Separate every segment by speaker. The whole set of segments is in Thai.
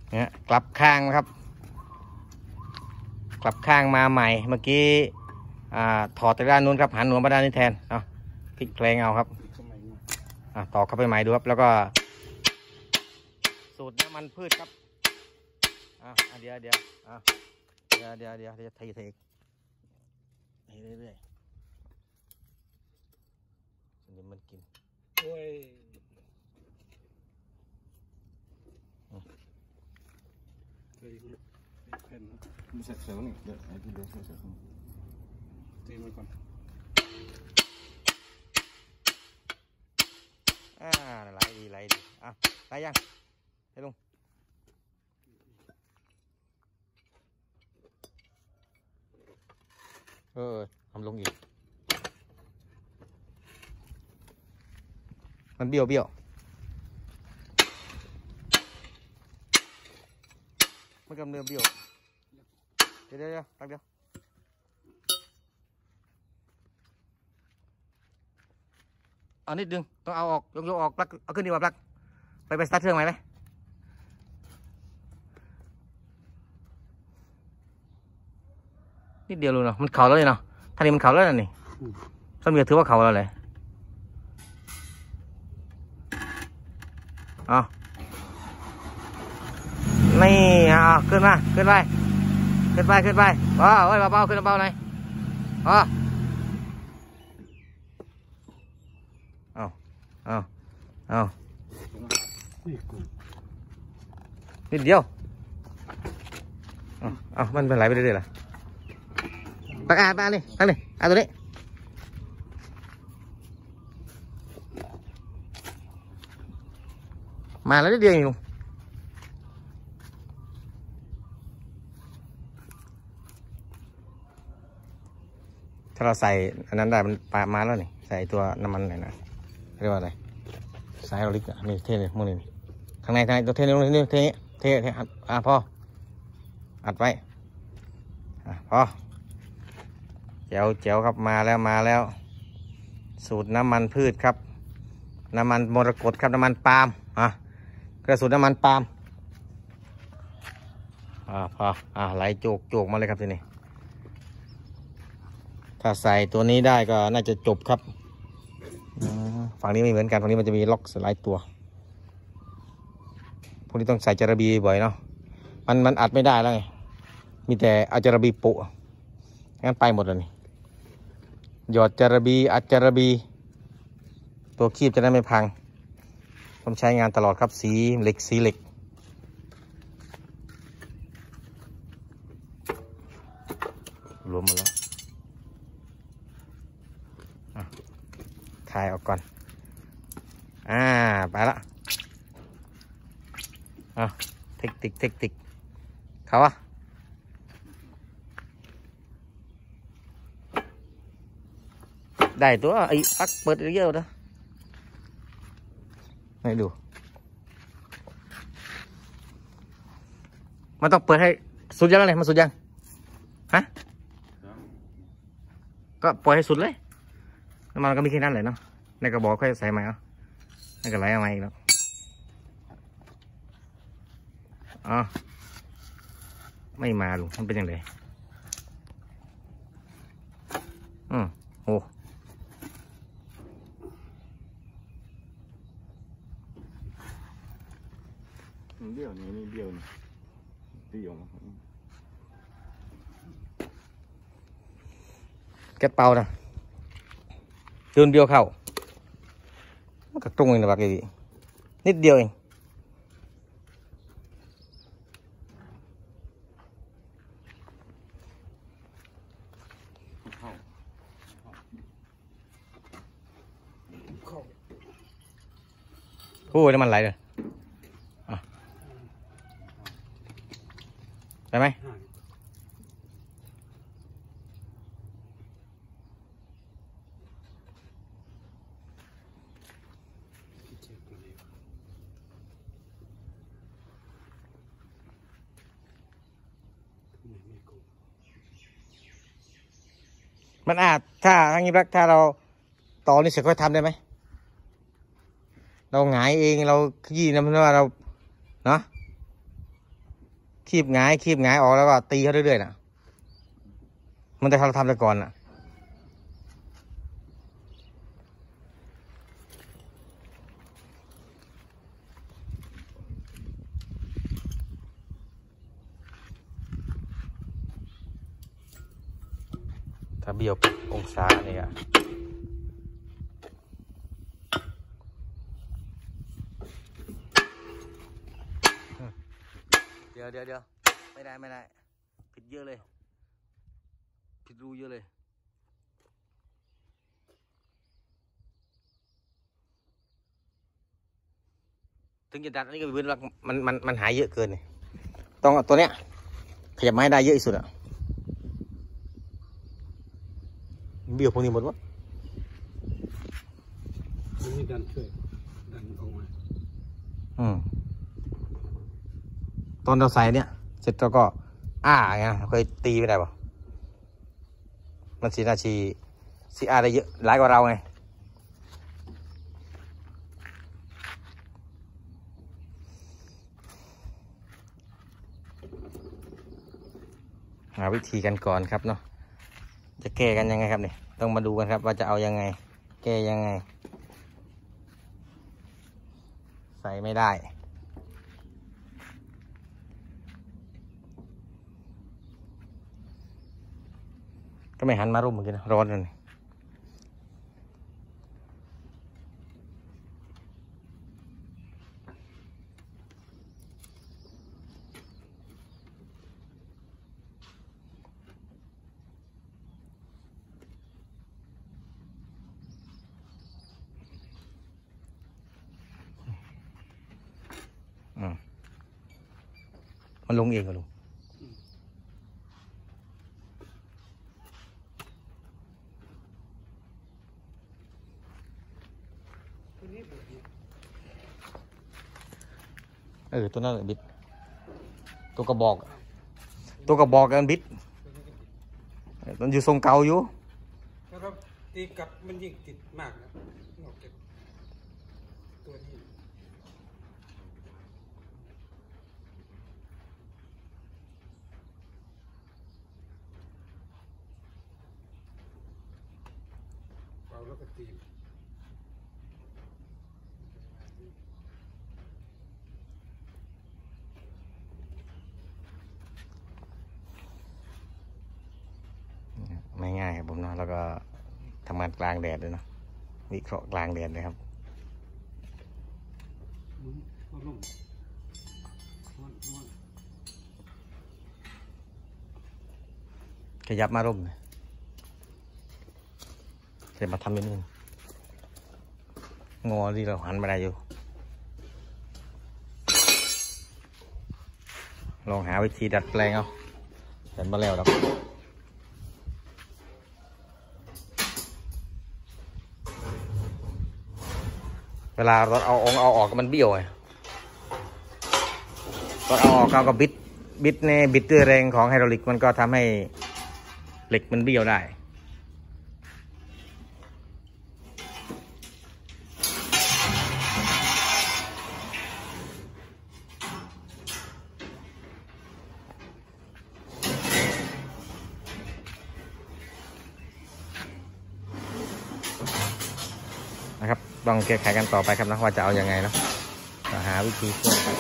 Speaker 1: เนี่ยกลับข้างนะครับกลับข้างมาใหม่เมื่อกี้ถอดจากด้านนู้นครับหันหัวมาด้านนี้แทนเอาพลิกแปลงเอาครับต่อเข้าไปใหม่ดูครับแล้วก็สูตรน้ำมันพืชครับเดี๋ยวจะเทเรื่อยๆมันกินโอ้ย
Speaker 2: มันเสร็จแล้วนี่เดี๋ยวไอ้ที่เดี๋ยวเสร็จตีมันก่อน
Speaker 1: ไหลดีไหลยังให้ลุงทำลงอีกมันเบี้ยวมันกำเนื้อเบี้ยวเดี๋ยวตักเดียวเอานิดนึงต้องเอาออกยกออกปลั๊กเอาขึ้นดีกว่าปลั๊กไปสตาร์ทเครื่องใหม่ไหมนิดเดียวเลยเนาะมันเข่าแล้วเลยเนาะท่านี้มันเข่าแล้วนี่ต้นเมียถือว่าเข่าแล้วเลยนี่ขึ้นไปว้าวเบาขึ้นเบาหน่อยเอานิดเดียวมันเป็นไหลไปเรื่อยๆล่ะตักมานี่ตัวนี้มาแล้วนิดเดียวอยู่ถ้าเราใส่อันนั้นได้มันปามาแล้วนี่ใส่ตัวน้ำมันไหนนะเรียกว่าอะไรสายโรลิกนี่เท่เลยมือนี่ข้างในตัวเท่นี่นี่เท่พออัดไว้พอเจ๋วครับมาแล้วสูตรน้ำมันพืชครับน้ำมันมรกตครับน้ำมันปาล์มกระสูตรน้ำมันปาล์มพอไหลโจกมาเลยครับทีนี้ถ้าใส่ตัวนี้ได้ก็น่าจะจบครับฝั่งนี้ไม่เหมือนกันฝั่งนี้มันจะมีล็อกสไลด์ตัวพวกนี้ต้องใส่จาระบีบ่อยเนาะมันอัดไม่ได้แล้วไงมีแต่เอาจาระบีปุงั้นไปหมดเลยนี่หยอดจาระบีอัดจาระบีตัวคีบจะได้ไม่พังต้องใช้งานตลอดครับสีเหล็กรวมหมดแล้วถ่ายออกก่อนไปละเทคนิคเขาได้ตัวไอ้ปักเปิดเยอะนะให้ดูมันต้องเปิดให้สุดยังเลยมันสุดยังก็ปล่อยให้สุดเลยน้ำมันก็มีแค่นั้นแหละเนาะในกระบอกค่อยใส่ใหม่ในกระไหลเอาใหม่อีกแล้วไม่มาลุงมันเป็นยังไงโอ้
Speaker 2: เบี้ยวนี่เบี้ยว
Speaker 1: แก๊สเป่านะตื่นเบี้ยวเข้ามันก็ตรงเองนะบักอีนิดเดียวเองโอ้ยน้ำมันไหลเลยได้ไหมมันอาจถ้าทั้งนี้ถ้าเราต่อนี่เสร็จค่อยทำได้ไหมเราหงายเองเราขยี้นะเพราะว่าเราเนาะคีบหงายออกแล้วก็ตีเขาเรื่อยๆน่ะมันแต่เราทำแต่ก่อนน่ะถ้าเบี้ยวองศาเนี่ยเดี๋ยวไม่ได้ผิดเยอะเลยผิดรูเยอะเลยถึงจะดัดอันนี้ก็เป็นมันหายเยอะเกินนี่ต้องตัวเนี้ยขยับมาให้ได้เยอะที่สุดอ่ะเบี้ยวพวกนี้หมดวะ
Speaker 2: มันมีดันช่วยดันออกมา
Speaker 1: ตอนเราใส่เนี่ยเสร็จแล้วก็ไงเคยตีไม่ได้ป่ะมันสีได้เยอะหลายกว่าเราไงหาวิธีกันก่อนครับเนาะจะแก้กันยังไงครับเนี่ยต้องมาดูกันครับว่าจะเอายังไงแก้ยังไงใส่ไม่ได้ก็ไม่หันมารุ่มเหมือนกันร้อนเลยมันลงเองก็ลงตัวนั้นบิดตัวกระบอกกันบิดมันอยู่ทรงเก่าอยู่
Speaker 2: ถ้าเราตีกลับมันยิ่งติดมากนะนอกจากตัวนี้เบาแล้วก็ตี
Speaker 1: ไม่ง่ายครับผมเนาะแล้วก็ทำงานกลางแดดด้วยเนาะวิเคราะห์กลางแดดเลยครับขยับมาร่มเลยเดี๋ยวมาทำนิดนึงงอที่เราหันมาได้อยู่ลองหาวิธีดัดแปลงเอาเห็นมาแล้วครับเวลารถเอาออกมันเบี้ยวไงรถเอาออกเราก็บิดในบิดด้วยแรงของไฮดรอลิกมันก็ทำให้เหล็กมันเบี้ยวได้นะครับต้องแก้ไขกันต่อไปครับนะว่าจะเอายังไงเนาะหาวิธีช่วยกัน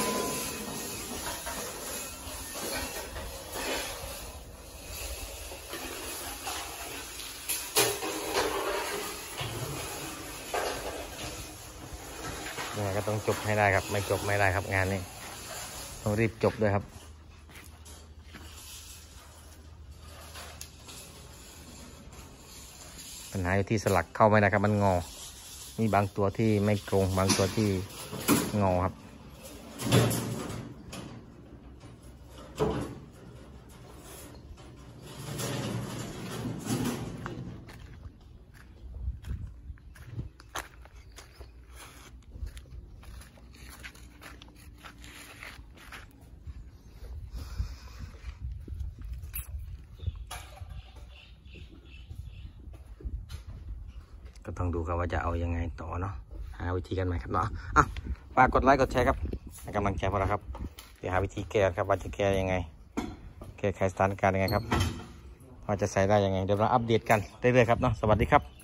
Speaker 1: ยังไงก็ต้องจบให้ได้ครับไม่จบไม่ได้ครับงานนี้ต้องรีบจบด้วยครับปัญหาอยู่ที่สลักเข้าไม่ได้ครับมันงอมีบางตัวที่ไม่ตรงบางตัวที่งอครับก็ต้องดูครับว่าจะเอายังไงต่อเนาะหาวิธีกันใหม่ครับเนาะฝากกดไลค์กดแชร์ครับให้กำลังใจพวกเราครับเดี๋ยวหาวิธีแก้ครับว่าจะแก้ยังไงแก้ไขสถานการณ์ยังไงครับว่าจะใส่ได้ยังไงเดี๋ยวเราอัปเดตกันเรื่อยๆครับเนาะสวัสดีครับ